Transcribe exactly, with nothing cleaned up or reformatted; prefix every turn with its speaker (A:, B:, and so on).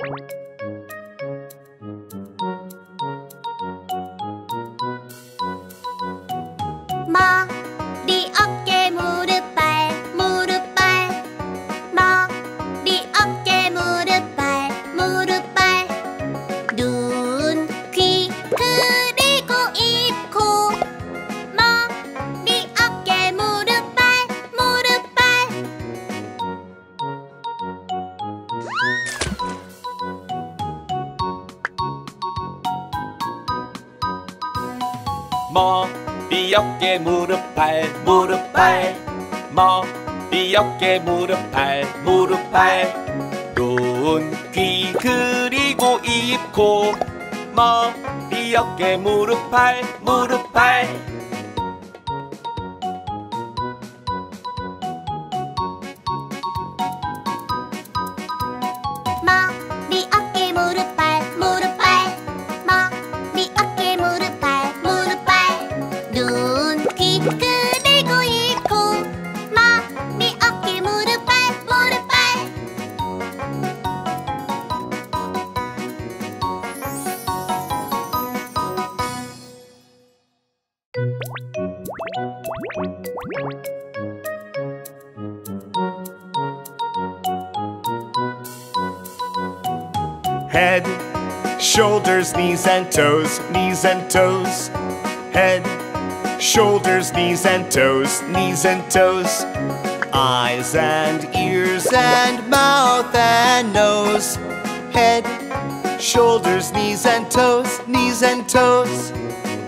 A: 머리, 어깨, 무릎, 발, 무릎, 발. 머리, 어깨, 무릎, 발, 무릎, 발. 눈, 귀, 그리고 입, 코. 머리, 어깨, 무릎, 발, 무릎, 발.
B: 머리, 어깨, 무릎, 발, 무릎, 발. 머리, 어깨, 무릎, 발, 무릎, 발. 눈, 귀, 그리고 입, 코. 머리, 어깨, 무릎, 발, 무릎, 발.
A: 머리, 어깨, 무릎, 발, 무릎, 발. 머리, 어깨, 무릎, 발, 무릎, 발. 눈, 귀, 그리고 입, 코. 머리, 어깨, 무릎, 발, 무릎, 발.
C: Head, shoulders, knees and toes, knees and toes. Head, shoulders, knees and toes, knees and toes. Eyes and ears and mouth and nose. Head, shoulders, knees and toes, knees and toes.